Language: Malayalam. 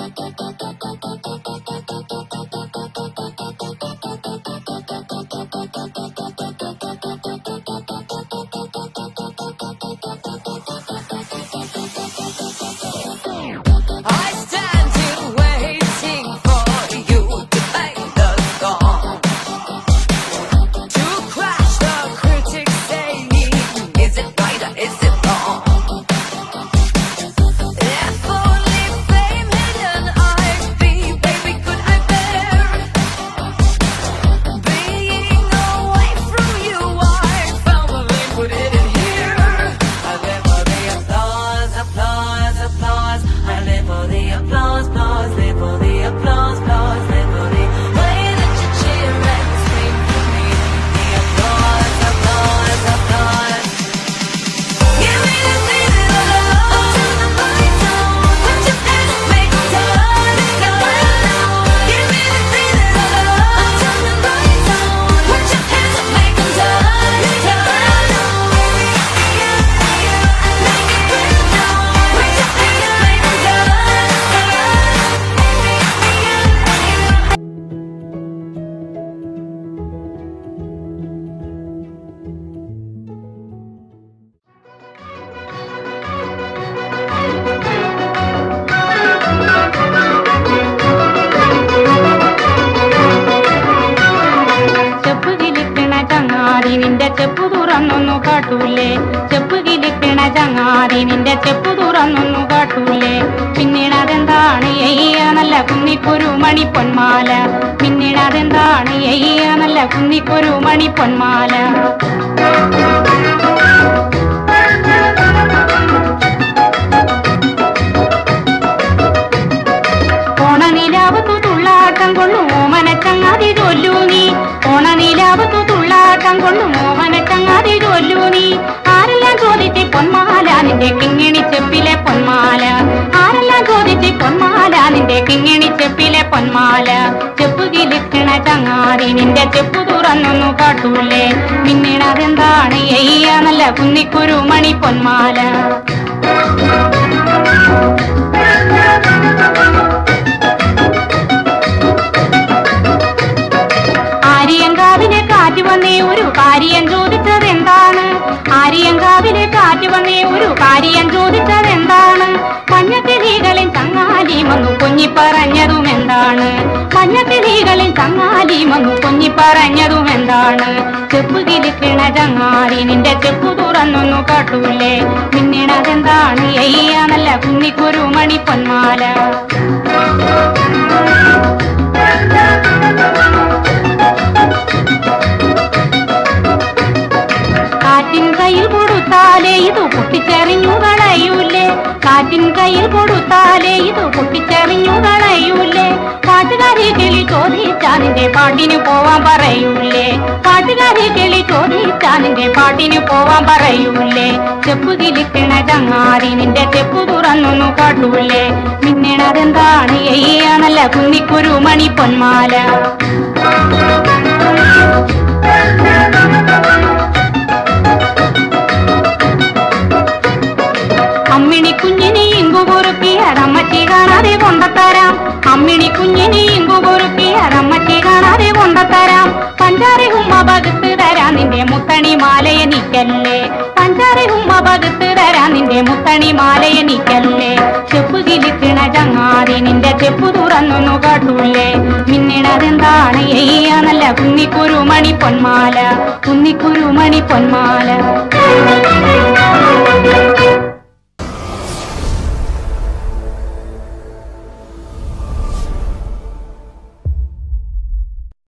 ചെപ്പു തുറന്നൊന്നു കാട്ടൂലേ, ചെപ്പ് കിലിക്കണ ചങ്ങാതി നിന്റെ ചെപ്പു തുറന്നൊന്നു കാട്ടൂലേ. പിന്നീട് അതെന്താണ് എയ്യ നല്ല കുന്നിക്കൊരു മണി പൊന്മാല, പിന്നീട് അതെന്താണ് എയ്യ നല്ല കുന്നിക്കൊരു മണി പൊന്മാല. ഓണനിലാവത്തു തുള്ളാട്ടം കൊള്ളു ഓമനച്ചങ്ങാതി ചൊല്ലൂ നീ, ഓണനിലാവത്തു തുള്ളാട്ടം കൊള്ളു ഓമനച്ചങ്ങാതി ചൊല്ലൂ നീ. ആരെല്ലാം ചോദിച്ച് പൊന്മാല നിന്റെ കിങ്ങിണി ചെപ്പിലെ പൊന്മാല, ആരെല്ലാം ചോദിച്ച് പൊന്മാല നിന്റെ കിങ്ങിണി ചെപ്പിലെ പൊന്മാല. ചെപ്പ് കിലിക്കണ ചങ്ങാതി നിന്റെ ചെപ്പു തുറന്നൊന്നു കാട്ടൂലേ, പിന്നീട് അതെന്താണ് എയ്യ നല്ല കുന്നിക്കൊരു മണി പൊന്മാല. ആര്യങ്കാവിലെ കാറ്റ് വന്നേ ഒരു കാര്യം ചോദിച്ചതെന്താണ്, ആര്യങ്കാവിലെ കാറ്റ് വന്നേ ഒരു കാര്യം ചോദിച്ചതെന്താണ്. മഞ്ഞക്കിളികളിൽ ചങ്ങാലി വന്നു കൊഞ്ഞിപ്പറഞ്ഞതും എന്താണ്, മഞ്ഞക്കിളികളിൽ ചങ്ങാലി വന്നു കൊഞ്ഞിപ്പറഞ്ഞതും എന്താണ്. ചെപ്പ് കിലിക്കണ ചങ്ങാതി നിന്റെ ചെപ്പു തുറന്നൊന്നു കാട്ടൂലേ, പിന്നീട് അതെന്താണ് എയ്യ നല്ല കുന്നിക്കൊരു മണി പൊന്മാല. കാറ്റിൻ കയ്യിൽ കൊടുത്താലേ ഇത് പൊട്ടിച്ചെറിഞ്ഞു കളയൂലേ, കാറ്റിൻ കയ്യിൽ കൊടുത്താലേ ഇത് പൊട്ടിച്ചെറിഞ്ഞു കളയൂലേ. പാട്ടുകാരി കിളി ചോദിച്ചാ നിന്റെ പാട്ടിന് പോവാൻ പറയൂലേ, പാട്ടുകാരി കിളി ചോദിച്ചാ നിന്റെ പാട്ടിന് പോവാൻ പറയൂലേ. ചെപ്പ് കിലിക്കണ ചങ്ങാതി നിന്റെ ചെപ്പു തുറന്നൊന്നു കാട്ടൂലേ, പിന്നീട് അതെന്താണ് എയ്യ നല്ല കുന്നിക്കൊരു മണി പൊന്മാല. അമ്മിണി കുഞ്ഞിനെ ഇങ്കു കുറുക്കി അടമ്മച്ചി കാണാതെ കൊണ്ടത്തരാം, അമ്മിണി കുഞ്ഞിനെ ഇങ്കു കുറുക്കി അടമ്മച്ചി കാണാതെ കൊണ്ടത്തരാം. പഞ്ചാരി ഉമ്മ പകുത്ത് തരാം നിന്റെ മുത്തണി മാലയെ നിക്കല്ലേ, പഞ്ചാരി ഉമ്മ പകുത്ത് തരാം നിന്റെ മുത്തണി മാലയെ നിക്കല്ലേ. ചെപ്പ് കിലിക്കണ ചങ്ങാതി നിന്റെ ചെപ്പു തുറന്നൊന്നു കാട്ടൂലേ, പിന്നീട് അതെന്താണ് എയ്യ നല്ല കുന്നിക്കുരു മണി പൊന്മാല, കുന്നിക്കുരു മണി പൊന്മാല.